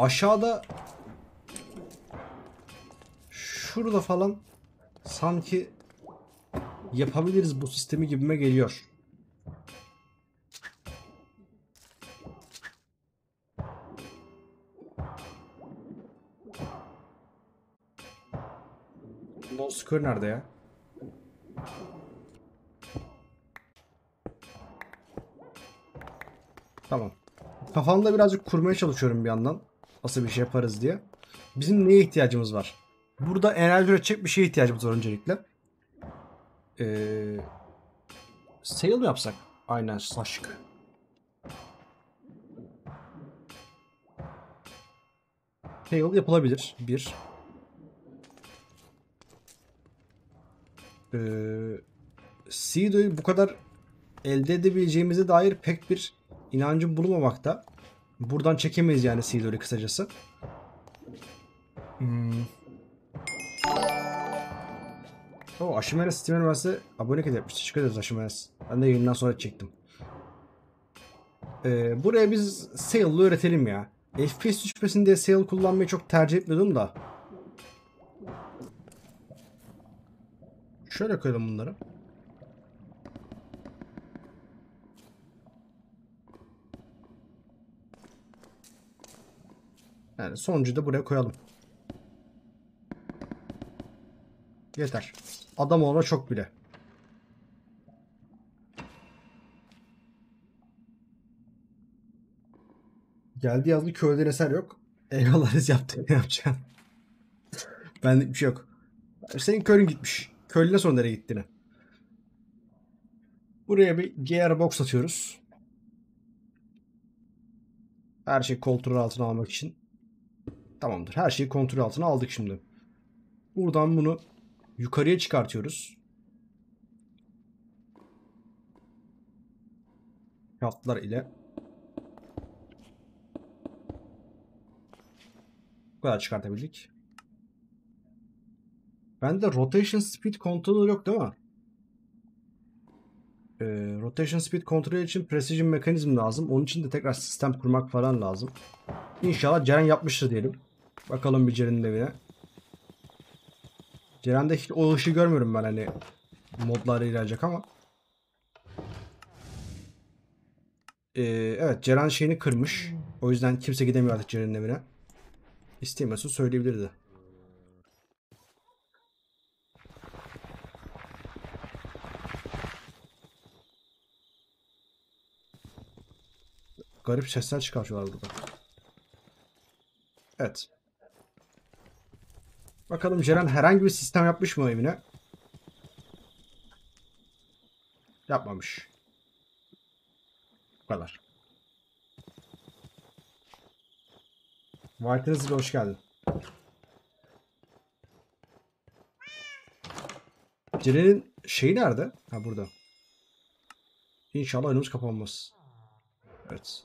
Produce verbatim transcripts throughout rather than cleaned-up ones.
aşağıda şurada falan sanki yapabiliriz bu sistemi gibime geliyor. Monster nerede ya? Tamam. Kafamda birazcık kurmaya çalışıyorum bir yandan. Nasıl bir şey yaparız diye. Bizim neye ihtiyacımız var? Burada enerji üretecek bir şeye ihtiyacımız var öncelikle. Ee, Sail mi yapsak? Aynen, saçık. Sail yapılabilir. Bir. Ee, Seedo'yu bu kadar elde edebileceğimize dair pek bir inancım bulunmamakta. Buradan çekemeyiz yani Seedo'yu kısacası. Hmm. O Aşimenes Steam Üniversitesi abonelik etmiş. Teşekkür ederiz Aşimenes. Ben de yayından sonra çektim. Ee, buraya biz Sail'ı öğretelim ya. F P S düşmesin diye Sail kullanmayı çok tercih etmiyordum da. Şöyle koyalım bunları. Yani sonuncuyu da buraya koyalım. Yeter. Adam olma çok bile. Geldi yazdı, köyden eser yok. Eyvallah, biz yaptık, ne yapacaksın? Benlik bir şey yok. Senin köylün gitmiş. Köylüne sonra nereye gittiğini. Buraya bir gear box atıyoruz. Her şeyi kontrol altına almak için. Tamamdır. Her şeyi kontrol altına aldık şimdi. Buradan bunu yukarıya çıkartıyoruz. Katlar ile. Bu kadar çıkartabildik. Bende rotation speed controller yok değil mi? Ee, rotation speed kontrol için precision mekanizm lazım. Onun için de tekrar sistem kurmak falan lazım. İnşallah Ceren yapmıştır diyelim. Bakalım bir Ceren'in evine. Ceren'de hiç o ışığı görmüyorum ben, hani modlarla ilerleyecek ama. Ee, evet, Ceren şeyini kırmış. O yüzden kimse gidemiyor artık Ceren'in evine. İstemiyorsa söyleyebilirdi. Garip sesler çıkartıyorlar burada. Evet. Bakalım Ceren herhangi bir sistem yapmış mı evine? Yapmamış. Bu kadar. White'ınız ile hoş geldin. Ceren'in şeyi nerede? Ha, burada. İnşallah önümüz kapanmaz. Evet.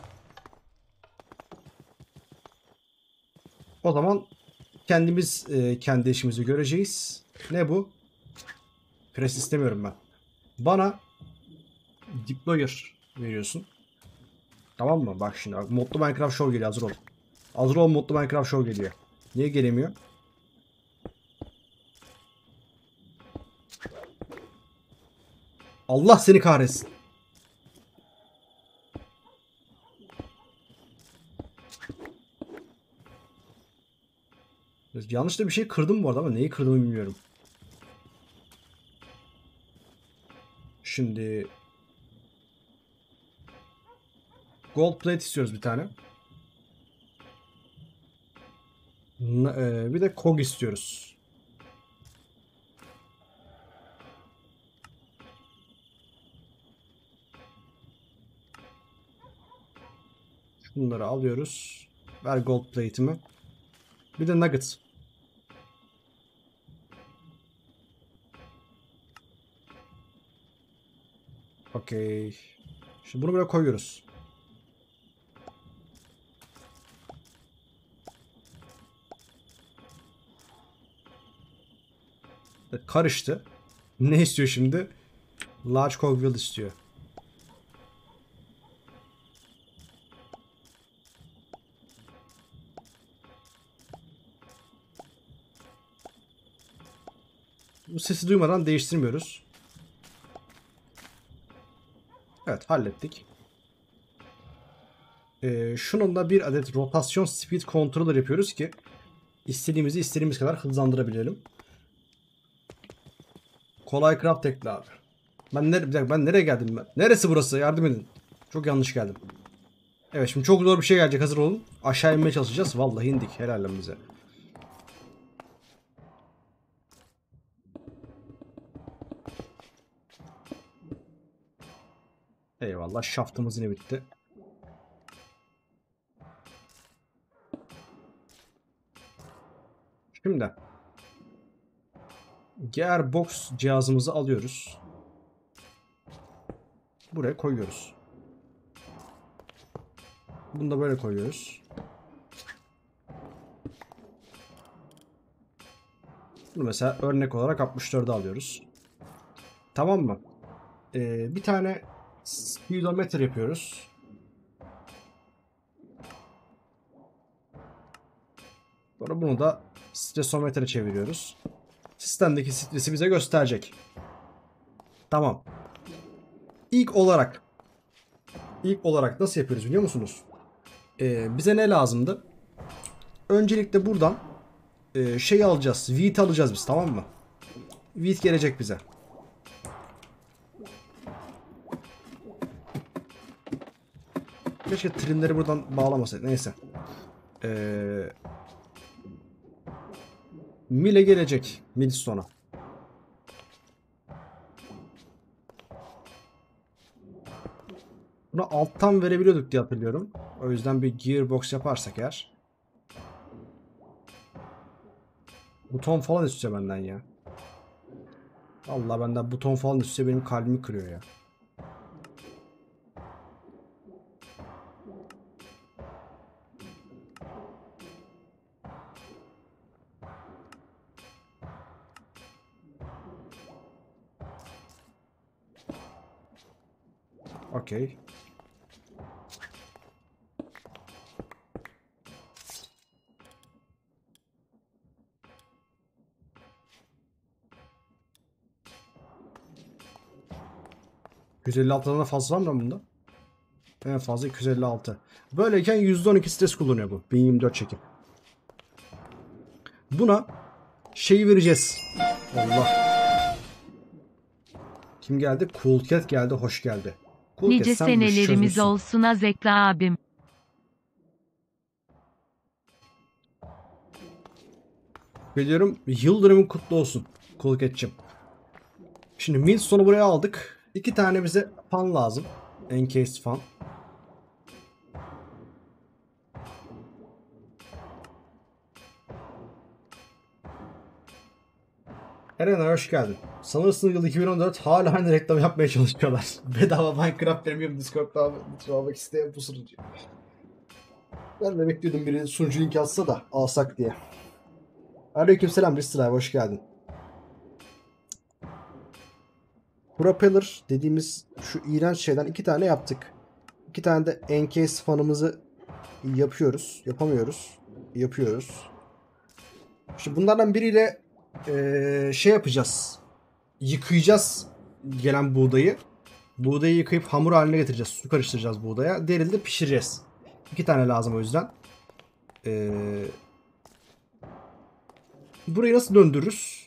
O zaman kendimiz e, kendi işimizi göreceğiz. Ne bu? Press istemiyorum ben. Bana deployer veriyorsun. Tamam mı? Bak şimdi. Modlu Minecraft Show geliyor. Hazır ol. Hazır ol, Modlu Minecraft Show geliyor. Niye gelemiyor? Allah seni kahretsin. Yanlış da bir şey kırdım bu arada ama neyi kırdığımı bilmiyorum. Şimdi gold plate istiyoruz bir tane. Bir de kog istiyoruz. Bunları alıyoruz. Ver gold plate'imi. Bir de nugget. Okey. Şimdi bunu buraya koyuyoruz. Karıştı. Ne istiyor şimdi? Large cogwheel istiyor. Bu sesi duymadan değiştirmiyoruz. Evet, hallettik. Ee, şunun da bir adet rotasyon speed controller yapıyoruz ki istediğimizi istediğimiz kadar hızlandırabilelim. Kolay craft ekle abi. Ben, nere bir dakika, ben nereye geldim ben? Neresi burası? Yardım edin. Çok yanlış geldim. Evet, şimdi çok zor bir şey gelecek, hazır olun. Aşağı inmeye çalışacağız. Vallahi indik. Helal lan bize. Eyvallah, şaftımız yine bitti. Şimdi Gearbox cihazımızı alıyoruz. Buraya koyuyoruz. Bunu da böyle koyuyoruz. Bunu mesela örnek olarak altmış dörde alıyoruz. Tamam mı? Ee, bir tane speedometer yapıyoruz. Sonra bunu da stresometre çeviriyoruz. Sistemdeki stresi bize gösterecek. Tamam. İlk olarak ilk olarak nasıl yapıyoruz biliyor musunuz? Ee, bize ne lazımdı? Öncelikle buradan e, şey alacağız. Wheat alacağız biz, tamam mı? Wheat gelecek bize. Keşke trimleri buradan bağlamasaydık. Neyse. Ee, Mile gelecek. Millstone'a. Bunu alttan verebiliyorduk diye hatırlıyorum. O yüzden bir gearbox yaparsak eğer. Buton falan istiyor benden ya. Allah, benden buton falan istiyor, benim kalbimi kırıyor ya. Okey. yüz elli altıdan fazla var mı bunda? En fazla iki yüz elli altı. Böyleyken yüzde on iki stres kullanıyor bu. bin yirmi dört çekim. Buna şeyi vereceğiz. Allah. Kim geldi? Cool Cat geldi. Hoş geldi. Cool Nice Cat, sen bu işi senelerimiz çözmüşsün. olsun Azekla abim. Biliyorum. Yıldırımın kutlu olsun. Cool Cat'cim. Şimdi Millstone'u buraya aldık. İki tane bize fan lazım. Encased fan. Eren, hoş geldin. Sanırsın yıl iki bin on dört, hala aynı reklam yapmaya çalışıyorlar. Bedava Minecraft Premium Discord'da almak isteyen bu sunucu. Ben de bekliyordum biri sunucu linki atsa da alsak diye. Aleykümselam Ristra, hoş geldin. Propeller dediğimiz şu iğrenç şeyden iki tane yaptık. İki tane de encase fanımızı yapıyoruz. Yapamıyoruz. Yapıyoruz. Şimdi bunlardan biriyle ee, şey yapacağız. Yıkayacağız gelen buğdayı. Buğdayı yıkayıp hamur haline getireceğiz. Su karıştıracağız buğdaya. Diğeriyle de pişireceğiz. İki tane lazım o yüzden. Ee, burayı nasıl döndürürüz?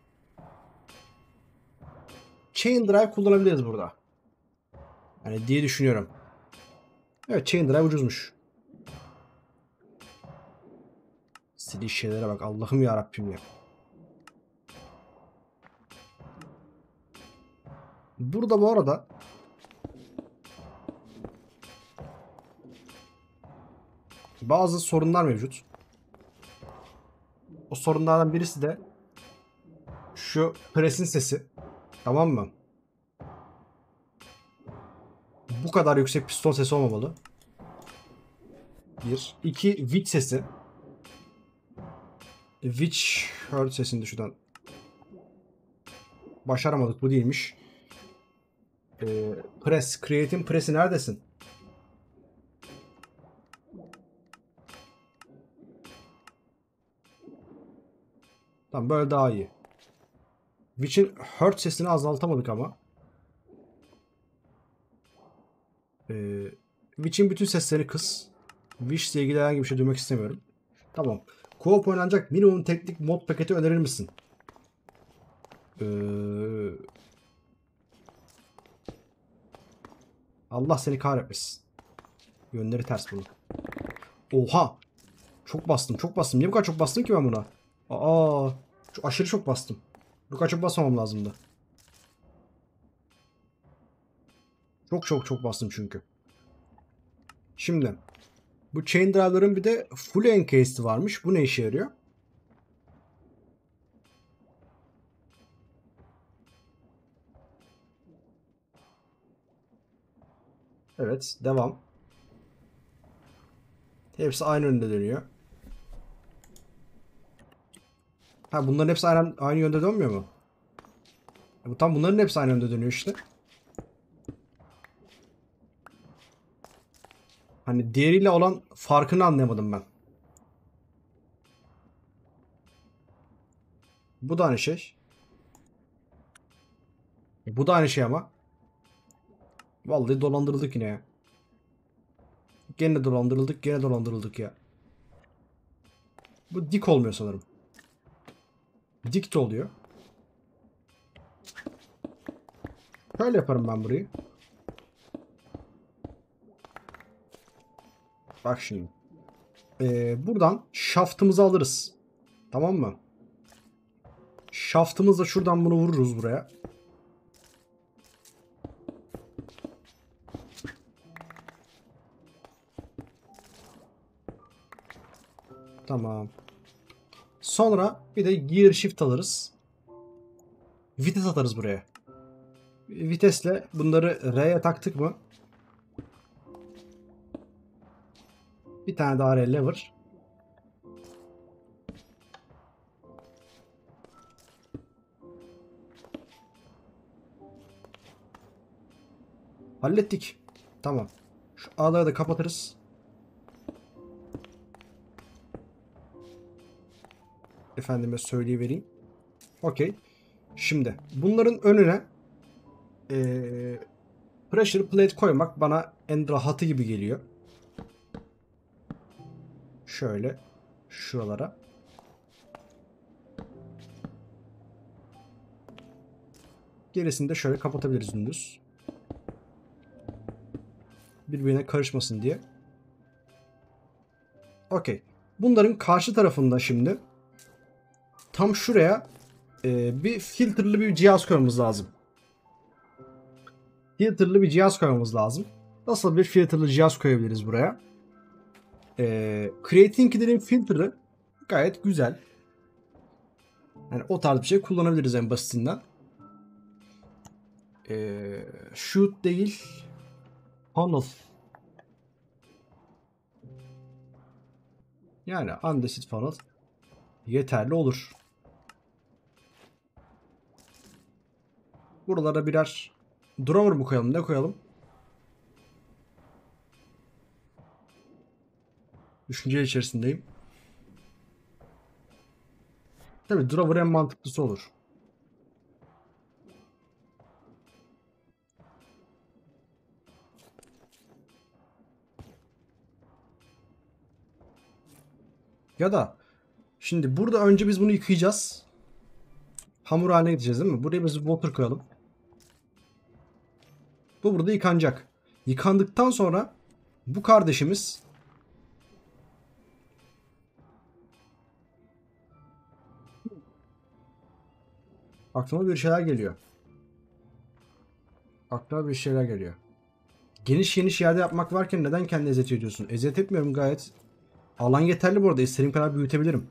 Chain drive kullanabiliriz burada. Yani diye düşünüyorum. Evet, chain drive ucuzmuş. İstediği şeylere bak. Allah'ım ya Rabbim ya. Burada bu arada bazı sorunlar mevcut. O sorunlardan birisi de şu presin sesi. Tamam mı? Bu kadar yüksek piston sesi olmamalı. Bir. İki. Witch sesi. Witch Herd sesini de şuradan başaramadık. Bu değilmiş. Ee, press. Create'in press'i neredesin? Tamam, böyle daha iyi. Witch'in hurt sesini azaltamadık ama. Ee, Witch'in bütün seslerini kıs. Witch ile ilgili herhangi bir şey duymak istemiyorum. Tamam. Co-op oynanacak minimum teknik mod paketi önerir misin? Ee, Allah seni kahretmesin. Yönleri ters bunun. Oha! Çok bastım, çok bastım. Niye bu kadar çok bastım ki ben buna? Aa, çok aşırı çok bastım. Bu kadar çok basmamam lazımdı. Çok çok çok bastım çünkü. Şimdi bu chain drive'ların bir de full encased varmış. Bu ne işe yarıyor? Evet, devam. Hepsi aynı yönde dönüyor. Ha, bunların hepsi aynı, aynı yönde dönmüyor mu? E, bu tam bunların hepsi aynı yönde dönüyor işte. Hani diğeriyle olan farkını anlayamadım ben. Bu da aynı şey. E, bu da aynı şey ama. Vallahi dolandırıldık yine ya. Gene dolandırıldık, gene dolandırıldık ya. Bu dik olmuyor sanırım. Dik de oluyor. Şöyle yaparım ben burayı. Bak şimdi. Ee, buradan şaftımızı alırız. Tamam mı? Şaftımızla şuradan bunu vururuz buraya. Tamam. Sonra bir de gear shift alırız. Vites atarız buraya. Vitesle bunları R'ye taktık mı? Bir tane daha R lever. Hallettik. Tamam. Şu A'ları da kapatırız. Efendime söyleyivereyim. Okey. Şimdi bunların önüne ee, pressure plate koymak bana en rahatı gibi geliyor. Şöyle şuralara. Gerisini de şöyle kapatabiliriz dümdüz. Birbirine karışmasın diye. Okey. Bunların karşı tarafında şimdi tam şuraya e, bir filterlı bir cihaz koymamız lazım. Filterlı bir cihaz koymamız lazım. Nasıl bir filterlı cihaz koyabiliriz buraya? E, Creating Key'lerin filter'ı gayet güzel. Yani o tarz bir şey kullanabiliriz en basitinden. E, shoot değil. Funnel. Yani undecided funnel yeterli olur. Buralara birer drawer mu koyalım? Ne koyalım? Düşünce içerisindeyim. Tabii drawer en mantıklısı olur. Ya da şimdi burada önce biz bunu yıkayacağız. Hamur haline getireceğiz değil mi? Buraya biz water koyalım. Bu burada yıkanacak. Yıkandıktan sonra bu kardeşimiz aklıma bir şeyler geliyor. Aklıma bir şeyler geliyor. Geniş geniş yerde yapmak varken neden kendini eziyet ediyorsun? Eziyet etmiyorum gayet. Alan yeterli bu arada. İstediğim kadar büyütebilirim.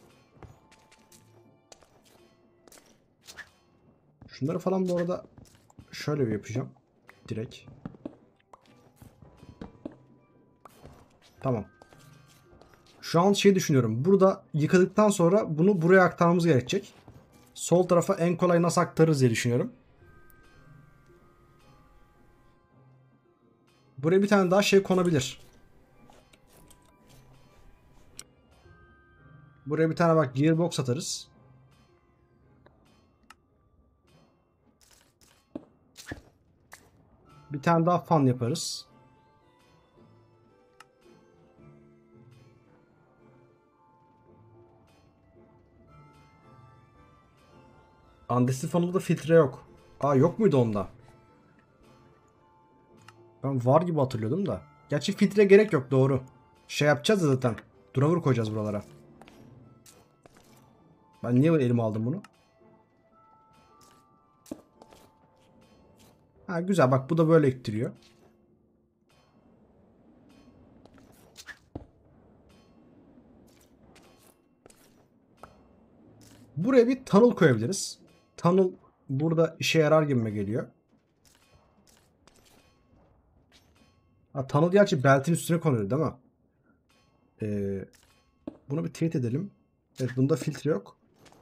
Şunları falan bu arada şöyle bir yapacağım. Direkt. Tamam. Şu an şey düşünüyorum. Burada yıkadıktan sonra bunu buraya aktarmamız gerekecek. Sol tarafa en kolay nasıl aktarırız diye düşünüyorum. Buraya bir tane daha şey konabilir. Buraya bir tane bak gearbox atarız. Bir tane daha fan yaparız. Andesite fanında filtre yok. Aa, yok muydu onda? Ben var gibi hatırlıyordum da. Gerçi filtre gerek yok, doğru. Şey yapacağız da zaten. Driver koyacağız buralara. Ben niye elime aldım bunu? Ha, güzel, bak bu da böyle ittiriyor. Buraya bir tunnel koyabiliriz. Tunnel burada işe yarar gibime geliyor. Ha, tunnel gerçi beltin üstüne konuyor değil mi? Ee, bunu bir teyit edelim. Evet, bunda filtre yok.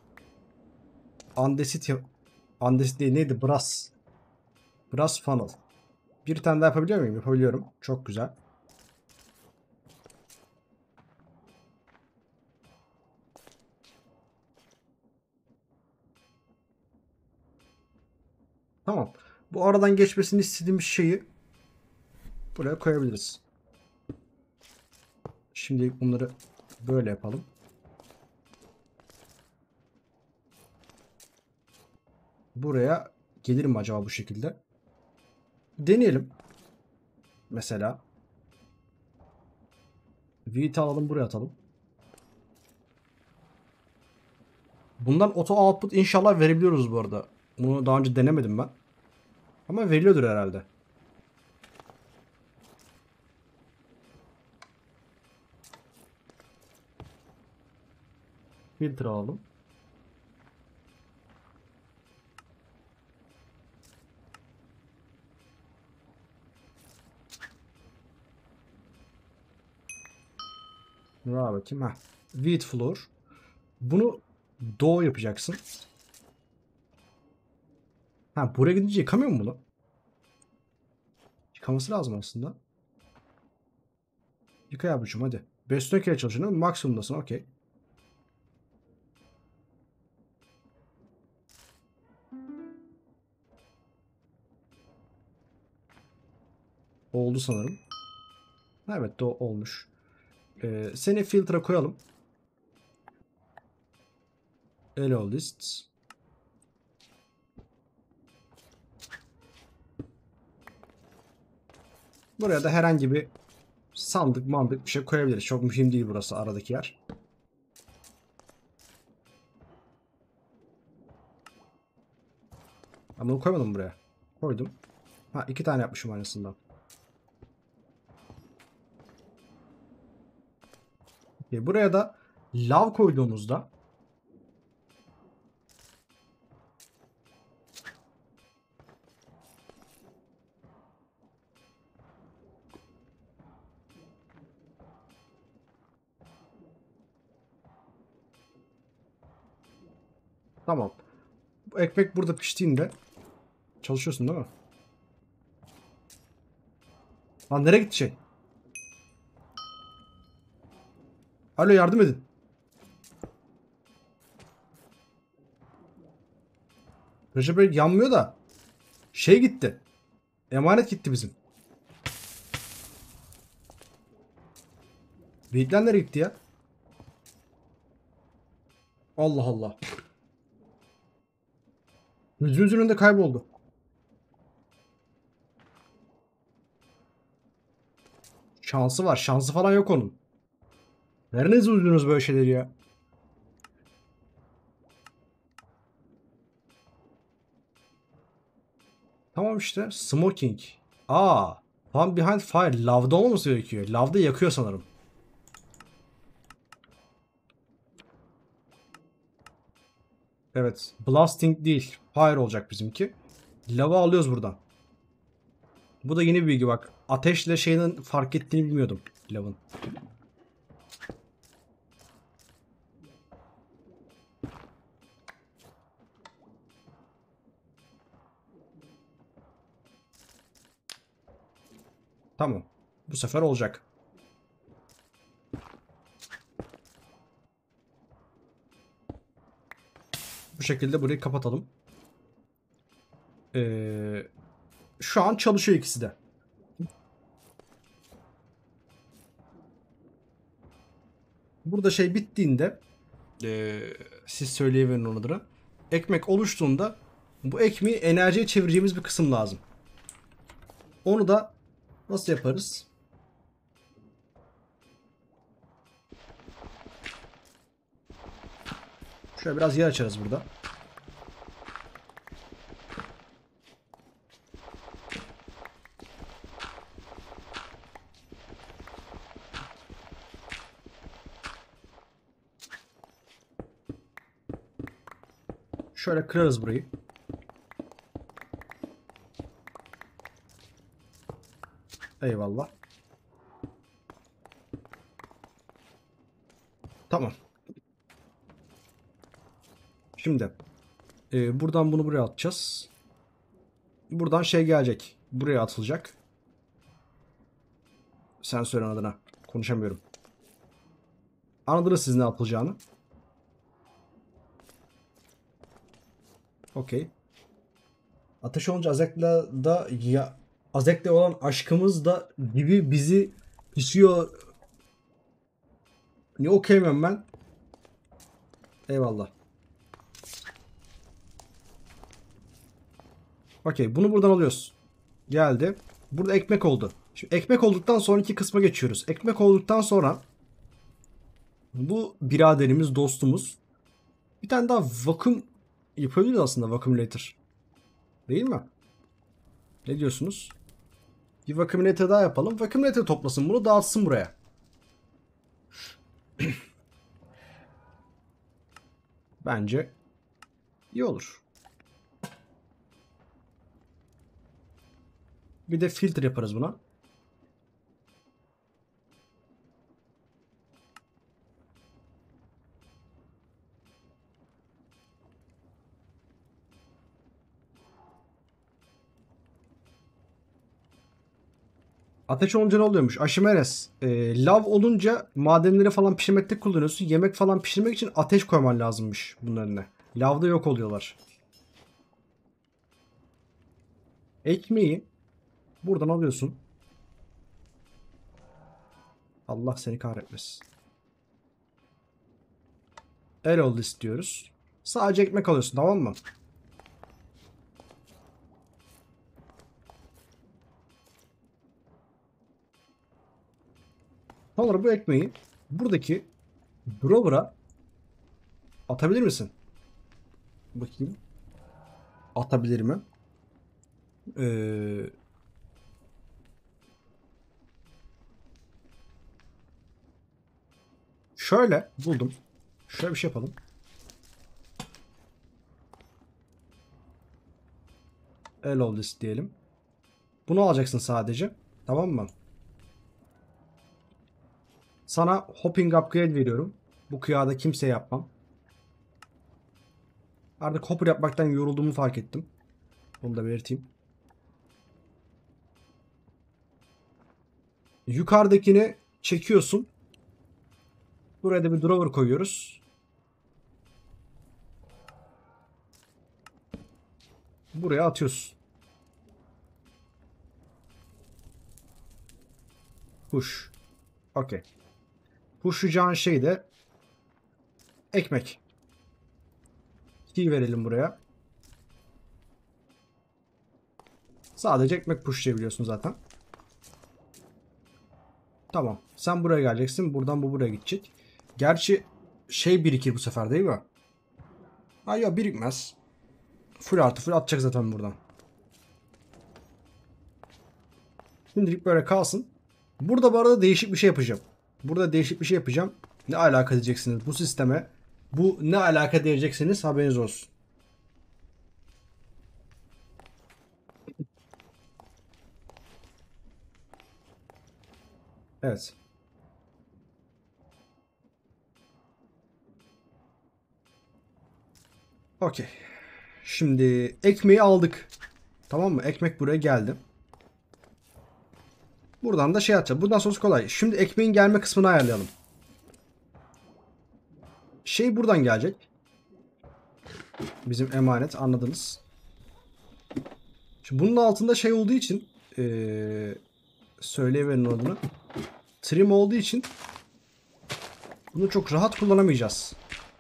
Andesit Andesit değil, neydi? Brass. Brass funnel. Bir tane daha yapabiliyor muyum? Yapabiliyorum. Çok güzel. Tamam. Bu aradan geçmesini istediğimiz şeyi buraya koyabiliriz. Şimdi bunları böyle yapalım. Buraya gelir mi acaba bu şekilde? Deneyelim. Mesela V'yi alalım, buraya atalım. Bundan auto output inşallah verebiliyoruz bu arada. Bunu daha önce denemedim ben. Ama veriliyordur herhalde. Filtre alalım. Ver bakayım. Heh. Wheat flour. Bunu dough yapacaksın. Ha, buraya gidince yıkamıyor mu bunu? Yıkaması lazım aslında. Yıka yavrucuğum hadi. beş kere çalışıyorsun. Maksimumdasın, okey. Oldu sanırım. Evet, dough olmuş. Ee, seni filtre koyalım. Hello lists. Buraya da herhangi bir sandık mandık bir şey koyabiliriz. Çok mühim değil burası, aradaki yer. Ama bunu koymadım buraya. Koydum. Ha, iki tane yapmışım aynısından. Okay, buraya da lav koyduğumuzda tamam. Bu ekmek burada piştiğinde çalışıyorsun değil mi? Lan nereye gitti şey? Alo, yardım edin. Recep Bey yanmıyor da şey gitti. Emanet gitti bizim. Beyitler nereye gitti ya? Allah Allah. Gözümüzün önünde kayboldu. Şansı var. Şansı falan yok onun. Nerenize uydunuz böyle şeyleri ya? Tamam işte. Smoking. Aa. One behind fire. Lavda olmaması gerekiyor. Lavda yakıyor sanırım. Evet. Blasting değil. Fire olacak bizimki. Lava alıyoruz buradan. Bu da yeni bir bilgi bak. Ateşle şeyin fark ettiğini bilmiyordum. Lavın. Tamam. Bu sefer olacak. Bu şekilde burayı kapatalım. Ee, şu an çalışıyor ikisi de. Burada şey bittiğinde ee, siz söyleyiverin onun adına. Ekmek oluştuğunda bu ekmeği enerjiye çevireceğimiz bir kısım lazım. Onu da nasıl yaparız? Şöyle biraz yer açarız burada. Şöyle kırarız burayı. Eyvallah. Tamam. Şimdi e, buradan bunu buraya atacağız. Buradan şey gelecek. Buraya atılacak. Sen söyle adına. Konuşamıyorum. Anladınız siz ne yapılacağını. Okey. Ateş olunca Azek'la da ya Azek'le olan aşkımız da gibi bizi pişiyor. Niye okuyamıyorum ben? Eyvallah. Okey, bunu buradan alıyoruz. Geldi. Burada ekmek oldu. Şimdi ekmek olduktan sonraki kısma geçiyoruz. Ekmek olduktan sonra bu biraderimiz, dostumuz bir tane daha vakum yapabiliriz aslında, vakumulator. Değil mi? Ne diyorsunuz? Bir vakumulator daha yapalım. Vakumulator toplasın bunu, dağıtsın buraya. Bence iyi olur. Bir de filtre yaparız buna. Ateş olunca ne oluyormuş? Aşimenes. E, lav olunca madenleri falan pişirmekte kullanıyorsun. Yemek falan pişirmek için ateş koyman lazımmış bunun önüne. Lavda yok oluyorlar. Ekmeği buradan alıyorsun. Allah seni kahretmesin. El oldu istiyoruz. Sadece ekmek alıyorsun, tamam mı? Sonra bu ekmeği buradaki drawer'a atabilir misin? Bakayım. Atabilir mi? Ee, şöyle buldum. Şöyle bir şey yapalım. El oldu diyelim. Bunu alacaksın sadece. Tamam mı? Sana hopping upgrade veriyorum. Bu kıyada kimseye yapmam. Artık hopper yapmaktan yorulduğumu fark ettim. Bunu da belirteyim. Yukarıdakini çekiyorsun. Buraya da bir drawer koyuyoruz. Buraya atıyorsun. Push. Okey. Pushlayacağın şey de ekmek. Key verelim buraya. Sadece ekmek pushlayabiliyorsun zaten. Tamam. Sen buraya geleceksin. Buradan bu buraya gidecek. Gerçi şey birikir bu sefer değil mi? Hayır ya, birikmez. Full artı full atacak zaten buradan. Şimdilik böyle kalsın. Burada bu arada değişik bir şey yapacağım. Burada değişik bir şey yapacağım. Ne alaka diyeceksiniz bu sisteme. Bu ne alaka diyeceksiniz, haberiniz olsun. Evet. Okey. Şimdi ekmeği aldık. Tamam mı? Ekmek buraya geldi. Buradan da şey atacağız. Buradan sonrası kolay. Şimdi ekmeğin gelme kısmını ayarlayalım. Şey buradan gelecek. Bizim emanet, anladınız. Şimdi bunun altında şey olduğu için ee, söyleyiverin adını. Trim olduğu için bunu çok rahat kullanamayacağız.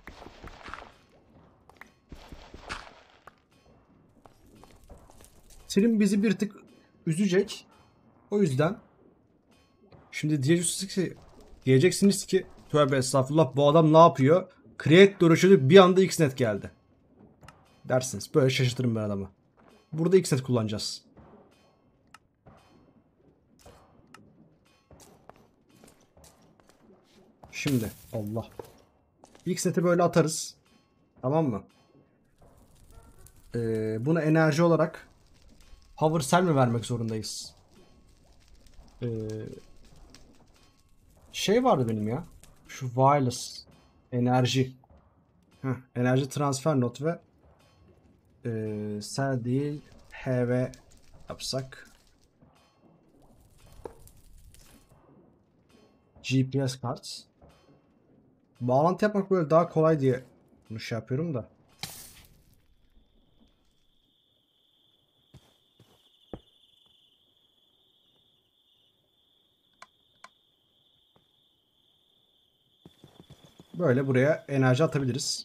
Trim bizi bir tık üzecek. O yüzden şimdi diyeceksiniz ki, diyeceksiniz ki tövbe estağfurullah bu adam ne yapıyor? Create uğraşıyorduk, bir anda Xnet geldi. Dersiniz. Böyle şaşırtırım ben adamı. Burada Xnet kullanacağız. Şimdi Allah. Xnet'i böyle atarız. Tamam mı? Ee, buna enerji olarak power cell mi vermek zorundayız? Ee, şey vardı benim ya. Şu wireless enerji. Heh, enerji transfer not ve e, cell değil H V yapsak. G P S kart. Bağlantı yapmak böyle daha kolay diye bunu şey yapıyorum da. Böyle buraya enerji atabiliriz.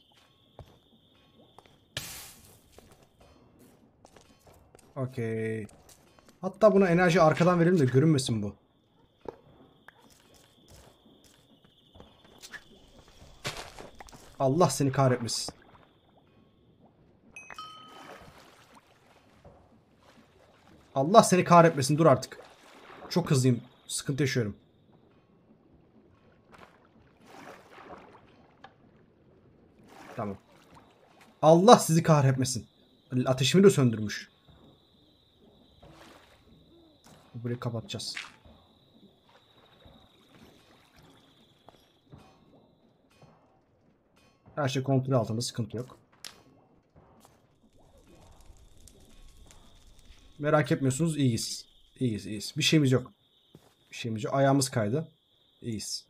Okey. Hatta buna enerji arkadan verelim de görünmesin bu. Allah seni kahretmesin. Allah seni kahretmesin, dur artık. Çok hızlıyım. Sıkıntı yaşıyorum. Tamam. Allah sizi kahretmesin. Ateşimi de söndürmüş. Burayı kapatacağız. Her şey kontrol altında, sıkıntı yok. Merak etmiyorsunuz, iyiyiz. İyiyiz, iyiyiz. Bir şeyimiz yok. Bir şeyimiz yok. Ayağımız kaydı. İyiyiz.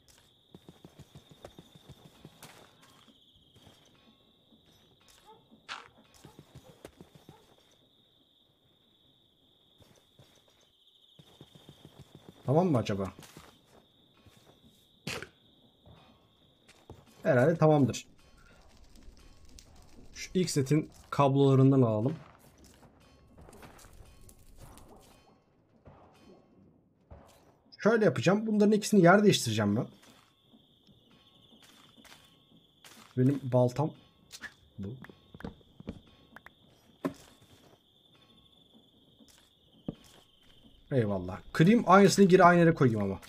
Tamam mı acaba? Herhalde tamamdır. Şu ilk setin kablolarından alalım. Şöyle yapacağım. Bunların ikisini yer değiştireceğim ben. Benim baltam bu. Eyvallah. Kırayım, aynısını geri aynı yere koyayım ama.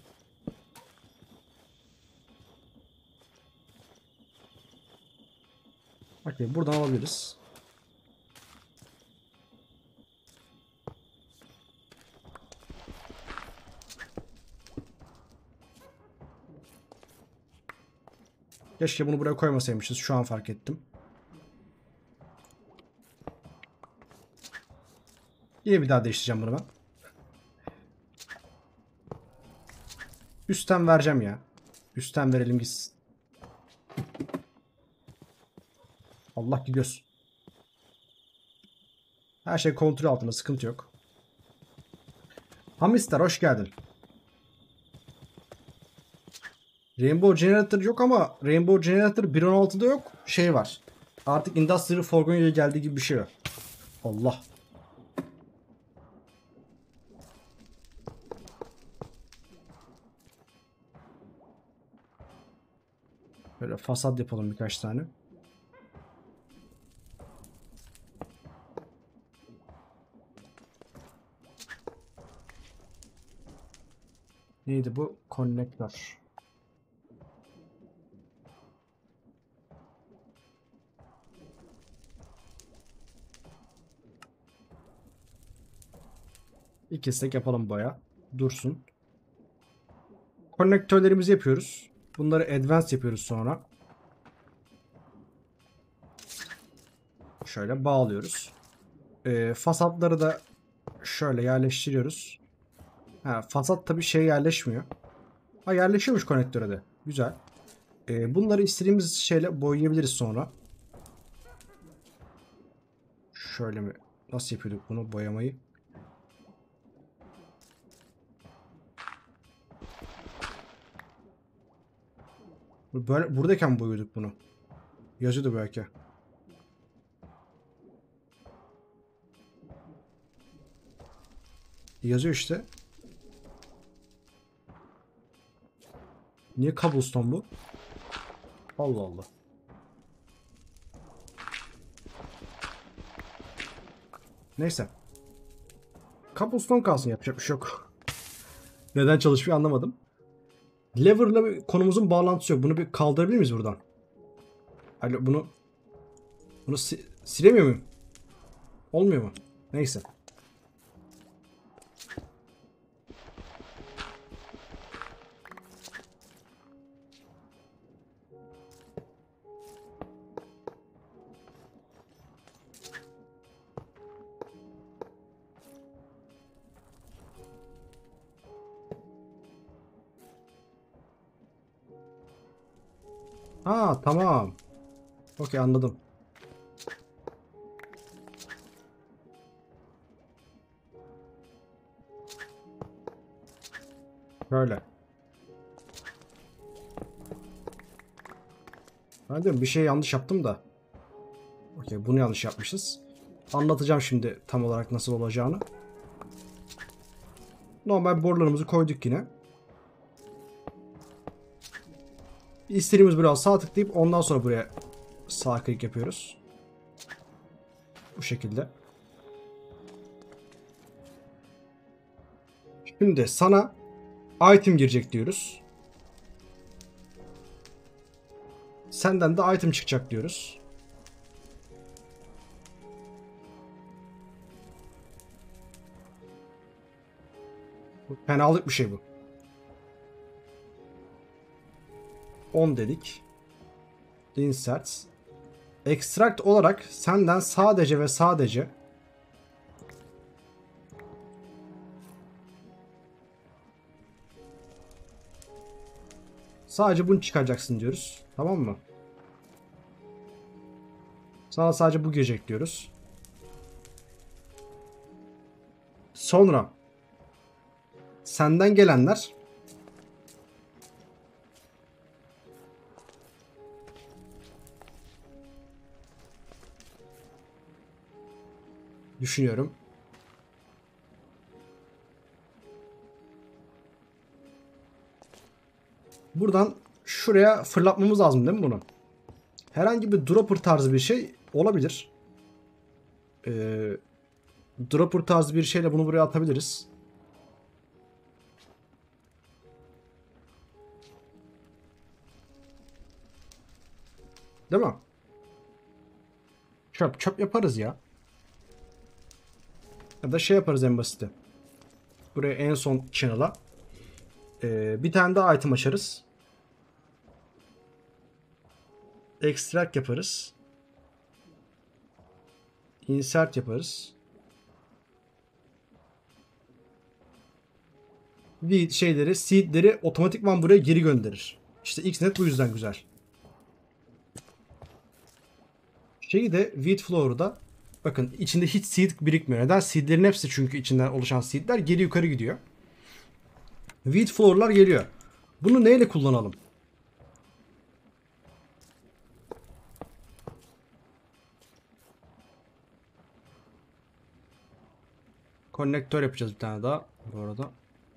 Okey, buradan alabiliriz. Keşke bunu buraya koymasaymışız. Şu an fark ettim. Yine bir daha değiştireceğim bunu ben. Üstten vereceğim ya. Üstten verelim gitsin. Allah, gidiyoruz. Her şey kontrol altında, sıkıntı yok. Hamistar hoş geldin. Rainbow Generator yok ama Rainbow Generator bir nokta on altıda yok. Şey var. Artık Industrial Forgonia'ya geldiği gibi bir şey var. Allah. Böyle fasad yapalım birkaç tane. Neydi bu? Konnektör. İki istek yapalım boya. Dursun. Konnektörlerimizi yapıyoruz. Bunları advanced yapıyoruz sonra. Şöyle bağlıyoruz. Ee, fasatları da şöyle yerleştiriyoruz. Ha, fasat tabii şey yerleşmiyor. Ha, yerleşiyormuş konnektöre de. Güzel. Ee, bunları istediğimiz şeyle boyayabiliriz sonra. Şöyle mi Nasıl yapıyorduk bunu, boyamayı? Böyle, buradayken boyuyorduk bunu. Yazıyordu belki. Yazıyor işte. Niye cobblestone bu? Allah Allah. Neyse. Cobblestone kalsın, yapacak bir şey yok. Neden çalışmıyor anlamadım. Lever'la bir konumuzun bağlantısı yok. Bunu bir kaldırabilir miyiz buradan? Alo, bunu bunu si silemiyor muyum? Olmuyor mu? Neyse. Ha, tamam. Okey, anladım. Böyle. Ben diyorum bir şey yanlış yaptım da. Okey, bunu yanlış yapmışız. Anlatacağım şimdi tam olarak nasıl olacağını. Normal borularımızı koyduk yine. İstediğimiz biraz sağ tıklayıp ondan sonra buraya sağ klik yapıyoruz. Bu şekilde. Şimdi sana item girecek diyoruz. Senden de item çıkacak diyoruz. Bu fenalık bir şey bu. on dedik. Insert. Extract olarak senden sadece ve sadece sadece bunu çıkaracaksın diyoruz. Tamam mı? Sana sadece bu girecek diyoruz. Sonra senden gelenler düşünüyorum. Buradan şuraya fırlatmamız lazım değil mi bunu? Herhangi bir dropper tarzı bir şey olabilir. Ee, dropper tarzı bir şeyle bunu buraya atabiliriz. Değil mi? Çöp çöp yaparız ya. Ya da şey yaparız en basiti. Buraya en son channel'a ee, bir tane daha item açarız. Extract yaparız. Insert yaparız. Bir şeyleri, seedleri otomatikman buraya geri gönderir. İşte Xnet bu yüzden güzel. Şeyi de wheat flour'da bakın içinde hiç seed birikmiyor. Neden? Seedlerin hepsi çünkü içinden oluşan seedler geri yukarı gidiyor. Wheat flour'lar geliyor. Bunu neyle kullanalım? Konnektör yapacağız bir tane daha bu arada.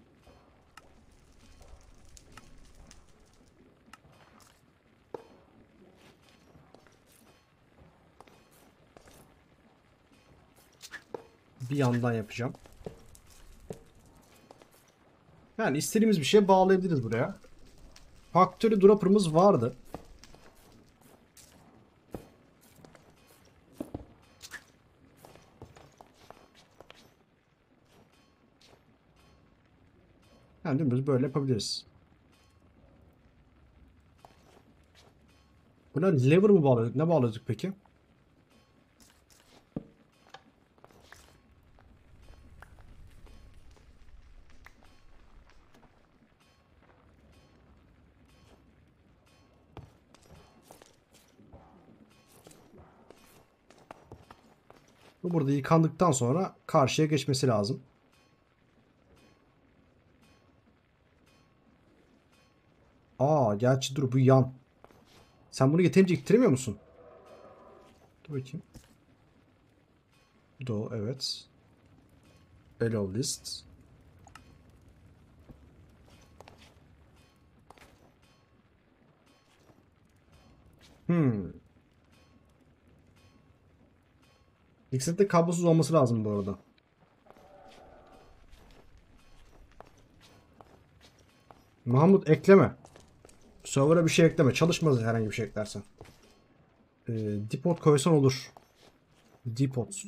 Bir yandan yapacağım. Yani istediğimiz bir şeye bağlayabiliriz buraya. Factory dropper'ımız vardı. Yani dümdüz böyle yapabiliriz. Buna lever mı bağladık? Ne bağladık peki? Bu burada yıkandıktan sonra karşıya geçmesi lazım. Aa, gerçi dur, bu yan. Sen bunu yeterince ittiremiyor musun? Dur bakayım. Do, evet. Allow list. Hmm. İkisinin de kablosuz olması lazım bu arada. Mahmut, ekleme. Server'a bir şey ekleme. Çalışmaz herhangi bir şey eklersen. Ee, depot koysan olur. Depot.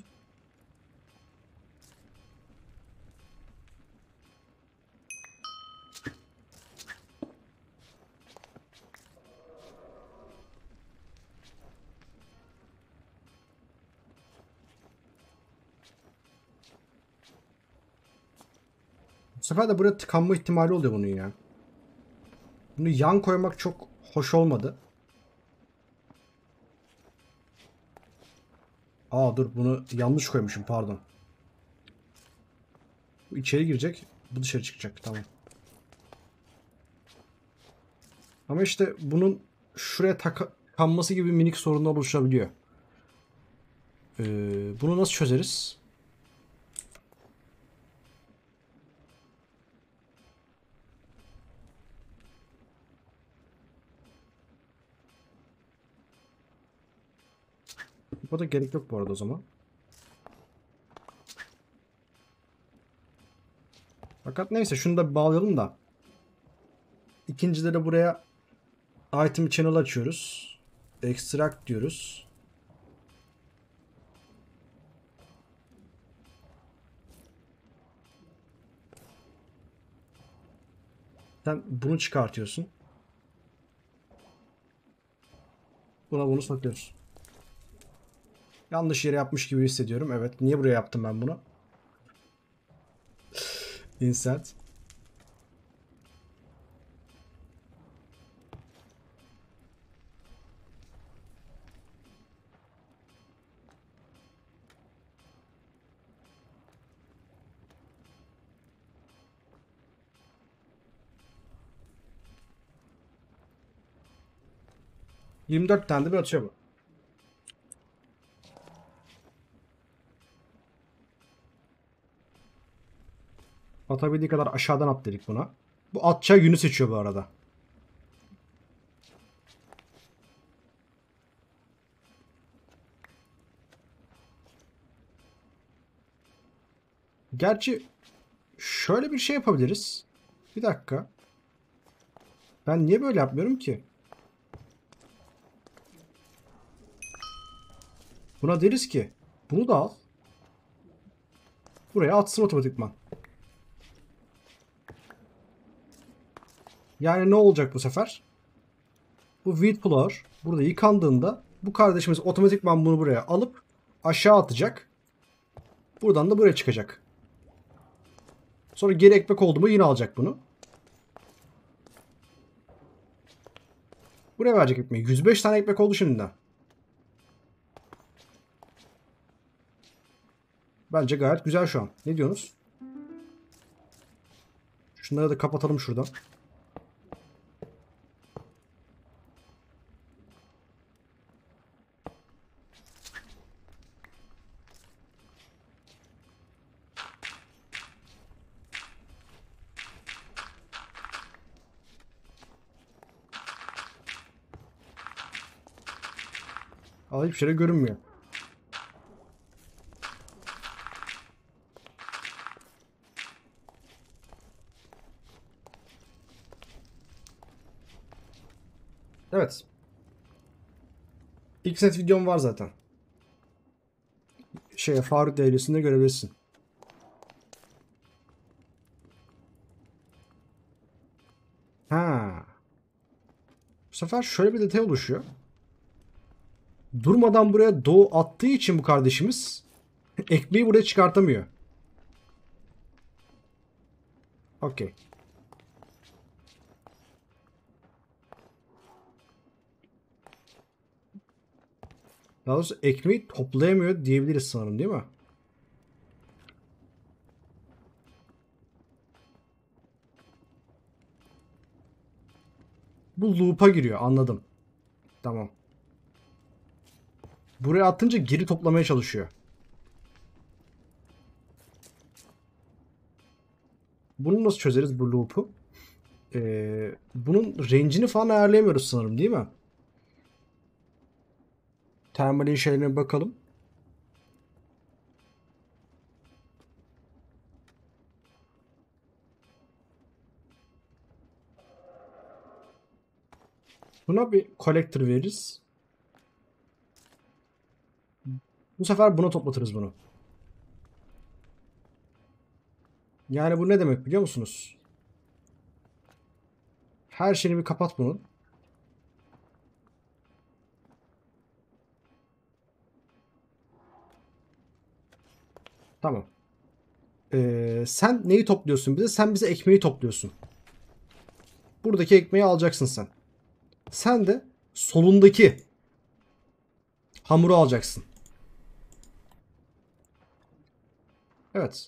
Bu sefer de buraya tıkanma ihtimali oluyor bunun ya. Bunu yan koymak çok hoş olmadı. Aa dur, bunu yanlış koymuşum, pardon. Bu içeri girecek. Bu dışarı çıkacak. Tamam. Ama işte bunun şuraya tıkanması gibi minik sorunlar oluşabiliyor. Ee, bunu nasıl çözeriz? Bu da gerek yok bu arada o zaman. Fakat neyse, şunu da bir bağlayalım da. İkincide de buraya item channel açıyoruz. Extract diyoruz. Sen bunu çıkartıyorsun. Buna bunu satıyoruz. Yanlış yere yapmış gibi hissediyorum. Evet. Niye buraya yaptım ben bunu? Insert. yirmi dört tane de bir atıyor bu. Atabildiği kadar aşağıdan at dedik buna. Bu atacağı yönü seçiyor bu arada. Gerçi şöyle bir şey yapabiliriz. Bir dakika. Ben niye böyle yapmıyorum ki? Buna deriz ki bunu da al. Buraya atsın otomatikman. Yani ne olacak bu sefer? Bu wheat flour burada yıkandığında bu kardeşimiz otomatikman bunu buraya alıp aşağı atacak. Buradan da buraya çıkacak. Sonra geri ekmek oldu mu yine alacak bunu. Buraya verecek ekmeği. yüz beş tane ekmek oldu şimdiden. Bence gayet güzel şu an. Ne diyorsunuz? Şunları da kapatalım şuradan. Aa, hiçbir şey görünmüyor. Evet. İlk set videom var zaten. Şeye, Faruk Devlesi'nde görebilirsin. Ha. Bu sefer şöyle bir detay oluşuyor. Durmadan buraya doğu attığı için bu kardeşimiz ekmeği buraya çıkartamıyor. Okey. Daha doğrusu ekmeği toplayamıyor diyebiliriz sanırım, değil mi? Bu loop'a giriyor, anladım. Tamam. Buraya atınca geri toplamaya çalışıyor. Bunu nasıl çözeriz, bu loop'u? Ee, bunun range'ini falan ayarlayamıyoruz sanırım, değil mi? Termalin şeylerine bakalım. Buna bir collector veririz. Bu sefer buna toplatırız bunu. Yani bu ne demek biliyor musunuz? Her şeyini bir kapat bunun. Tamam. Ee, sen neyi topluyorsun bize? Sen bize ekmeği topluyorsun. Buradaki ekmeği alacaksın sen. Sen de solundaki hamuru alacaksın. Evet.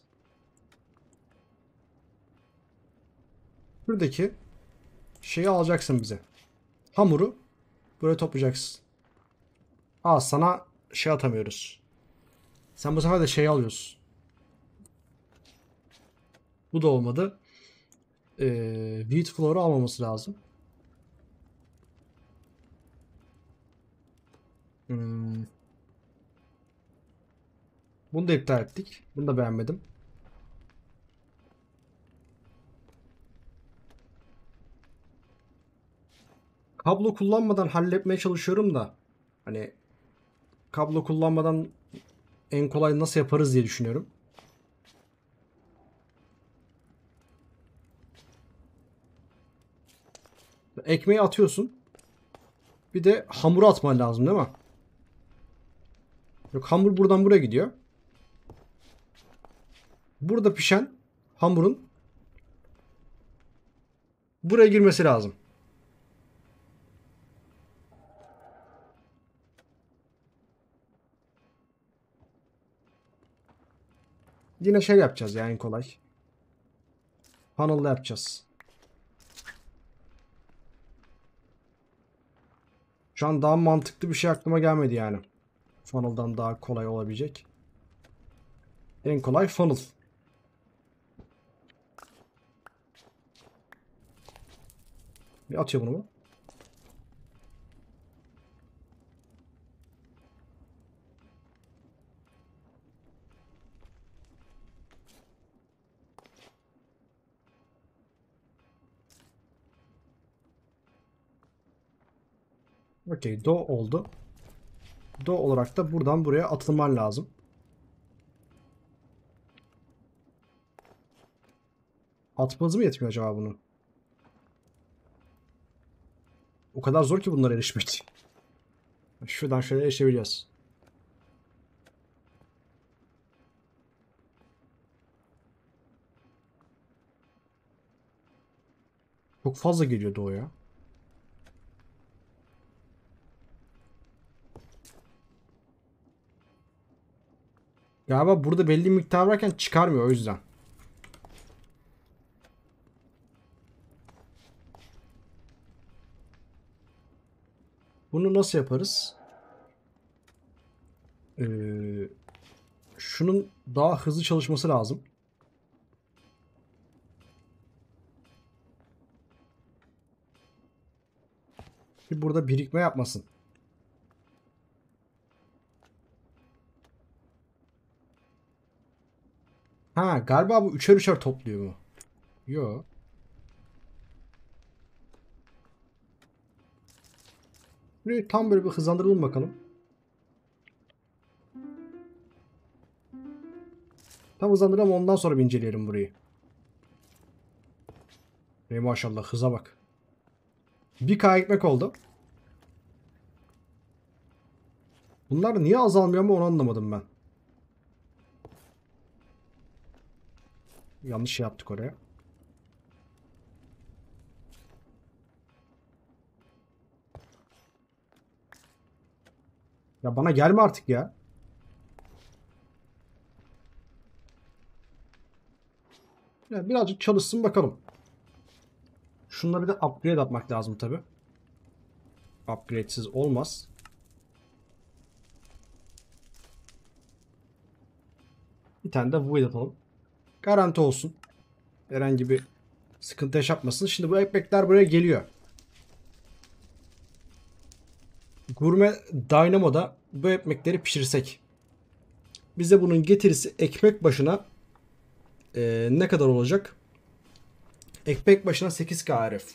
Buradaki şeyi alacaksın bize. Hamuru buraya toplayacaksın. Aa, sana şey atamıyoruz. Sen bu sefer de şey alıyorsun. Bu da olmadı. Ee, wheat flour'u almaması lazım. Hmm. Bunu da iptal ettik. Bunu da beğenmedim. Kablo kullanmadan halletmeye çalışıyorum da. Hani kablo kullanmadan en kolay nasıl yaparız diye düşünüyorum. Ekmeği atıyorsun. Bir de hamuru atman lazım, değil mi? Yok, hamur buradan buraya gidiyor. Burada pişen hamurun buraya girmesi lazım. Yine şey yapacağız yani, kolay. Funnel'da yapacağız. Şu an daha mantıklı bir şey aklıma gelmedi yani. Funnel'dan daha kolay olabilecek. En kolay funnel. Bir atıyor bunu mu? Okey, do oldu. Do olarak da buradan buraya atılman lazım. Atmanız mı yetmiyor acaba bunu? O kadar zor ki bunlara erişmek. Şuradan şöyle erişebiliyoruz. Çok fazla geliyor doğuya. Galiba burada belli bir miktar varken çıkarmıyor, o yüzden. Bunu nasıl yaparız? Ee, şunun daha hızlı çalışması lazım. Ki burada birikme yapmasın. Ha, galiba bu üçer üçer topluyor mu? Yo. Burayı tam böyle bir hızlandıralım bakalım. Tam hızlandıralım, ondan sonra bir inceleyelim burayı. Ey maşallah, hıza bak. bir K ekmek oldu. Bunlar niye azalmıyor ama onu anlamadım ben. Yanlış şey yaptık oraya. Ya bana gelme artık ya. Ya birazcık çalışsın bakalım. Şunları bir de upgrade yapmak lazım tabi. Upgrade'siz olmaz. Bir tane de void atalım. Garanti olsun. Herhangi bir sıkıntı yaşatmasın. Şimdi bu ekmekler buraya geliyor. Gurme Dynamo'da bu ekmekleri pişirsek. Bize bunun getirisi ekmek başına e, ne kadar olacak? Ekmek başına sekiz K R F.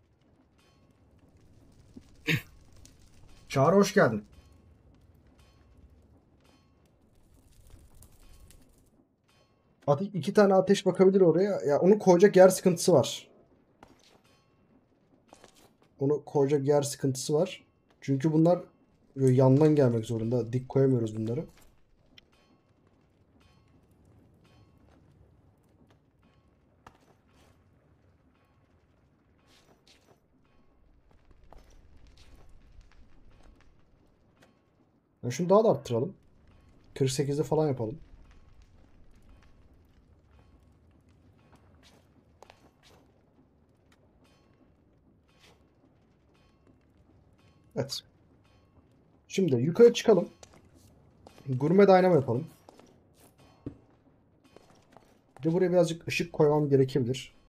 Çağrı hoş geldin. Ate- iki tane ateş bakabilir oraya. Ya onu koyacak yer sıkıntısı var. Onu koyacak yer sıkıntısı var. Çünkü bunlar böyle yandan gelmek zorunda. Dik koyamıyoruz bunları. Yani şunu daha da arttıralım. kırk sekizde falan yapalım. Evet. Şimdi yukarı çıkalım. Gurme dynamo yapalım. Bir de buraya birazcık ışık koymam gerekebilir.